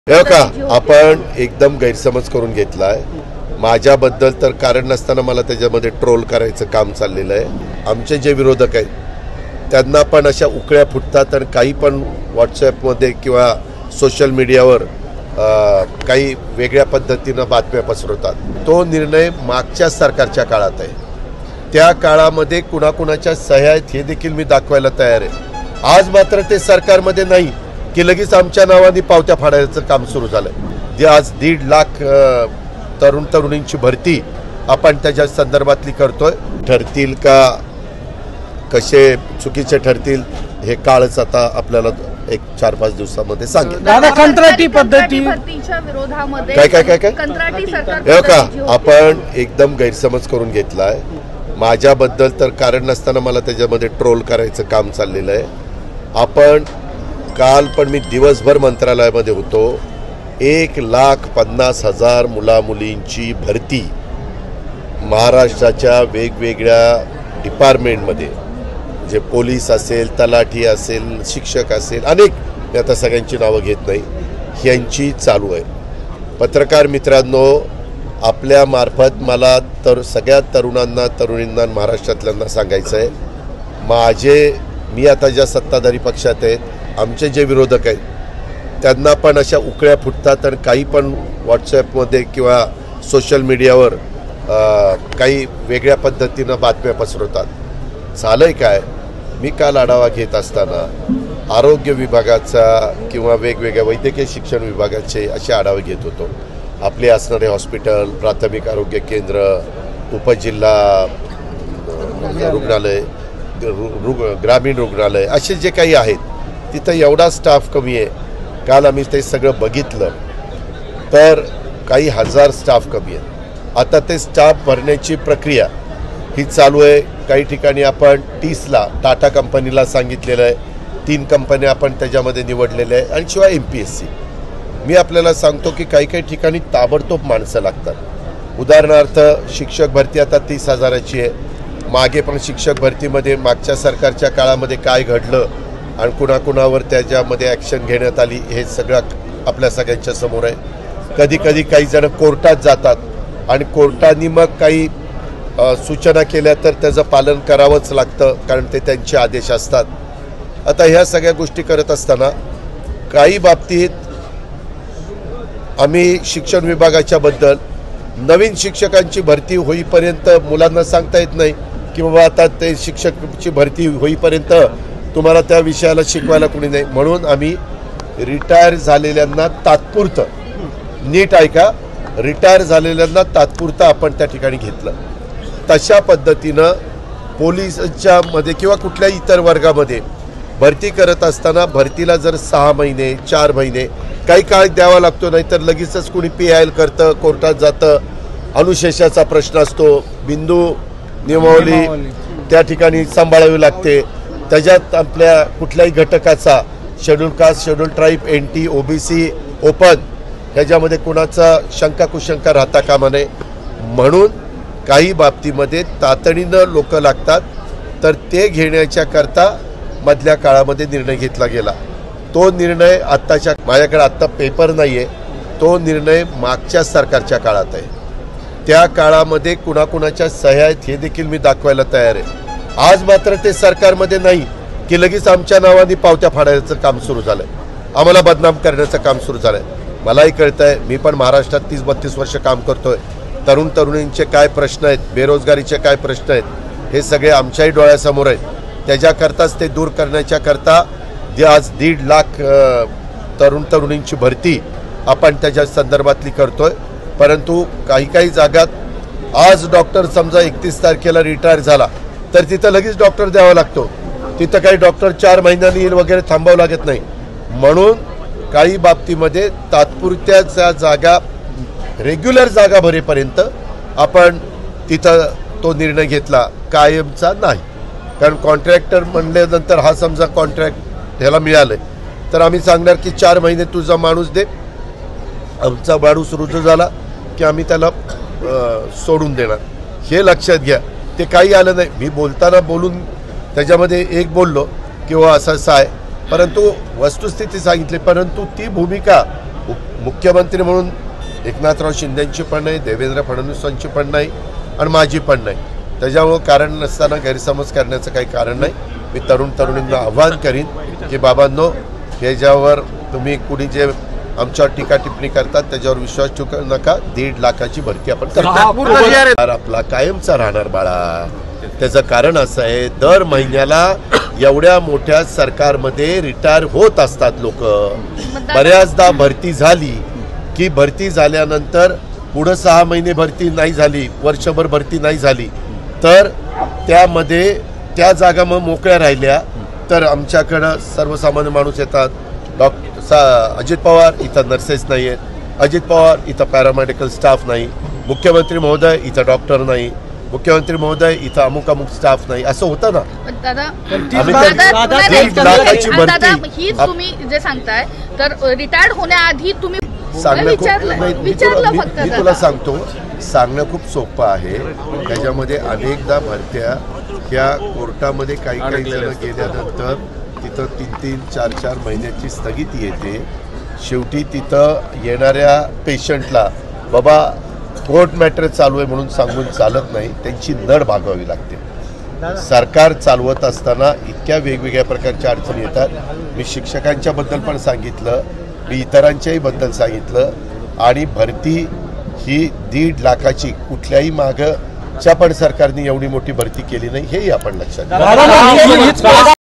हे का आपण एकदम गैरसमज करून घेतलाय माझ्याबद्दल तर कारण नसताना मला त्याच्यामध्ये ट्रोल करायचं काम चाललेलं आहे। आमचे जे विरोधक आहेत त्यांना पण अशा उकळ्या फुटतात आणि काही पण व्हॉट्सॲपमध्ये किंवा सोशल मीडियावर काही वेगळ्या पद्धतीनं बातम्या पसरवतात। तो निर्णय मागच्या सरकारच्या काळात आहे, त्या काळामध्ये कुणाकुणाच्या सह्या आहेत हे देखील मी दाखवायला तयार आहे। आज मात्र ते सरकारमध्ये नाही की लगेच आमच्या नावाने पावत्या फाडायचं काम सुरू झालंय। जे आज 1.5 लाख तरुण तरुणींची भरती आपण त्याच्या संदर्भातली करतोय। ठरतील का कसे चुकीचे ठरतील हे काळच आता आपल्याला एक 4-5 दिवसामध्ये सांगेल। कंत्राटी पद्धती भरतीच्या विरोधामध्ये काय कंत्राटी सरकार हे का आपण एकदम गैरसमज करून घेतलाय माझ्याबद्दल तर कारण नसताना मला त्याच्यामध्ये ट्रोल करायचं काम चाललेलं आहे। आपण काल पण मी दिवसभर मंत्रालयामध्ये होतो। 1,50,000 मुला मुलींची भरती महाराष्ट्राच्या वेगवेगळ्या डिपार्टमेंटमध्ये जे पोलीस असेल, तलाठी असेल, शिक्षक असेल, अनेक मी आता सगळ्यांची नावं घेत नाही यांची चालू आहे। पत्रकार मित्रांनो, आपल्या मार्फत मला तर सगळ्या तरुणांना तरुणींना महाराष्ट्रातल्यांना सांगायचं आहे, मी आता ज्या सत्ताधारी पक्षात आहेत आमचे जे विरोधक आहेत त्यांना पण अशा उकळ्या फुटतात आणि काही पण व्हॉट्सॲपमध्ये किंवा सोशल मीडियावर काही वेगळ्या पद्धतीनं बातम्या पसरवतात। झालंय काय, मी काल आढावा घेत असताना आरोग्य विभागाचा किंवा वेगवेगळ्या वैद्यकीय शिक्षण विभागाचे असे आढावे घेत होतो। आपले असणारे हॉस्पिटल, प्राथमिक आरोग्य केंद्र, उपजिल्हा रुग्णालय, ग्रामीण रुग्णालय असे जे काही आहेत तिथं एवढा स्टाफ कमी आहे। काल आम्ही ते सगळं बघितलं तर काही हजार स्टाफ कमी आहे। आता ते स्टाफ भरण्याची प्रक्रिया ही चालू आहे। काही ठिकाणी आपण 30ला टाटा कंपनीला सांगितलेलं आहे, 3 कंपन्या आपण त्याच्यामध्ये निवडलेल्या आहे आणि शिवाय MPSC। मी आपल्याला सांगतो की काही काही ठिकाणी ताबडतोब माणसं लागतात। उदाहरणार्थ शिक्षक भरती आता 30,000ची आहे। मागे पण शिक्षक भरतीमध्ये मागच्या सरकारच्या काळामध्ये काय घडलं आणि कुणाकुणावर त्याच्यामध्ये ॲक्शन घेण्यात आली हे सगळं आपल्या सगळ्यांच्या समोर आहे। कधी कधी काही जण कोर्टात जातात आणि कोर्टाने मग काही सूचना केल्या तर त्याचं पालन करावंच लागतं, कारण ते त्यांचे आदेश असतात। आता ह्या सगळ्या गोष्टी करत असताना काही बाबतीत आम्ही शिक्षण विभागाच्या बद्दल नवीन शिक्षकांची भरती होईपर्यंत मुलांना सांगता येत नाही की बाबा आता ते शिक्षकांची भरती होईपर्यंत तुम्हाला त्या विषयाला शिकवायला कोणी नाही, म्हणून आम्ही रिटायर झालेल्यांना तात्पुरतं, नीट ऐका, रिटायर झालेल्यांना तात्पुरतं आपण त्या ठिकाणी घेतलं। तशा पद्धतीनं पोलिसच्या मध्ये किंवा कुठल्याही इतर वर्गामध्ये भरती करत असताना भरतीला जर 6 महिने 4 महिने काही काळ द्यावा लागतो, नाहीतर लगेचच कुणी PIL करतं, कोर्टात जातं, अनुशेषाचा प्रश्न असतो, बिंदू नियमावली त्या ठिकाणी सांभाळावी लागते। त्याच्यात आपल्या कुठल्याही घटकाचा schedule caste, schedule tribe, NT, OBC, open ह्याच्यामध्ये कुणाचा शंका कुशंका राहता कामा नये, म्हणून काही बाबतीमध्ये तातडीनं लोक लागतात तर ते घेण्याच्या करता मधल्या काळामध्ये निर्णय घेतला गेला। तो निर्णय आत्ताच्या माझ्याकडे आत्ता पेपर नाही आहे, तो निर्णय मागच्या सरकारच्या काळात आहे, त्या काळामध्ये कुणाकुणाच्या सह्या आहेत हे देखील मी दाखवायला तयार आहे। आज मात्र ते सरकारमध्ये नाही की लगेच आमच्या नावाने पावत्या फाडायचं काम सुरू झालंय, आम्हाला बदनाम करण्याचं काम सुरू झालंय। मलाही कळतंय, मी पण महाराष्ट्रात 30-32 वर्ष काम करतोय। तरुण तरुणींचे काय प्रश्न आहेत, बेरोजगारीचे काय प्रश्न आहेत हे सगळे आमच्याही डोळ्यासमोर आहेत। त्याच्याकरताच ते दूर करण्याच्या करता जे आज 1.5 लाख तरुण तरुणींची भरती आपण त्याच्या संदर्भातली करतोय। परंतु काही जागात आज डॉक्टर समजा 31 तारखेला रिटायर झाला तर तिथं लगेच डॉक्टर द्यावा लागतो, तिथं काही डॉक्टर 4 महिन्यांनी वगैरे थांबावं लागत नाही, म्हणून काही बाबतीमध्ये तात्पुरत्या जागा रेग्युलर जागा भरेपर्यंत आपण तिथं तो निर्णय घेतला, कायमचा नाही। कारण कॉन्ट्रॅक्टर म्हणल्यानंतर हा समजा कॉन्ट्रॅक्ट ह्याला मिळालंय तर आम्ही सांगणार की 4 महिने तुझा माणूस दे, आमचा माणूस रुजू झाला की आम्ही त्याला सोडून देणार, हे लक्षात घ्या। ते काही आलं नाही, मी बोलताना बोलून त्याच्यामध्ये एक बोललो किंवा असं आहे, परंतु वस्तुस्थिती सांगितली, परंतु ती भूमिका मुख्यमंत्री म्हणून एकनाथराव शिंदेची पण नाही, देवेंद्र फडणवीसांची पण नाही आणि माझी पण नाही. त्याच्यामुळं कारण नसताना गैरसमज करण्याचं काही कारण नाही. मी तरुणींना आव्हान करीन की बाबांनो, ह्याच्यावर तुम्ही कुणी जे आमच्यावर टीका टिप्पणी करतात त्याच्यावर विश्वास ठेवू नका. 1.5 लाखाची भरती आपण करतो. आपला कायमचा राहणार बाळा. त्याचं कारण असं आहे, दर महिन्याला एवढ्या मोठ्या सरकारमध्ये रिटायर होत असतात लोक. बऱ्याचदा भरती झाली की भरती झाल्यानंतर पुढं 6 महिने भरती नाही झाली, वर्षभर भरती नाही झाली, तर त्यामध्ये त्या जागा मग मोकळ्या राहिल्या तर आमच्याकडं सर्वसामान्य माणूस येतात. अजित पवार इथं नर्सेस नाही आहेत, अजित पवार इथं पॅरामेडिकल स्टाफ नाही, मुख्यमंत्री महोदय इथं डॉक्टर नाही, मुख्यमंत्री महोदय इथं अमुक स्टाफ नाही, असं होतं ना. दादा लाखाची भरती हीच तुम्ही जे सांगताय, तर रिटायर्ड होण्याआधी तुम्ही सांगणं विचारलं खूप फक्त. मी तुला सांगतो, सांगणं खूप सोपं आहे. त्याच्यामध्ये अनेकदा भरत्या ह्या कोर्टामध्ये काही जण गेल्यानंतर तिथं 3-3, 4-4 महिन्याची स्थगिती येते. शेवटी तिथं येणाऱ्या पेशंटला बाबा कोर्ट मॅटर चालू आहे म्हणून सांगून चालत नाही, त्यांची नड भागवावी लागते. सरकार चालवत असताना इतक्या वेगवेगळ्या प्रकारच्या अडचणी येतात. मी शिक्षकांच्या बद्दल पण सांगितलं, मी इतरांच्याही बद्दल सांगितलं. आणि भरती ही 1.5 लाखाची कुठल्याही मागच्या पण सरकारने एवढी मोठी भरती केली नाही, हेही आपण लक्षात घ्या.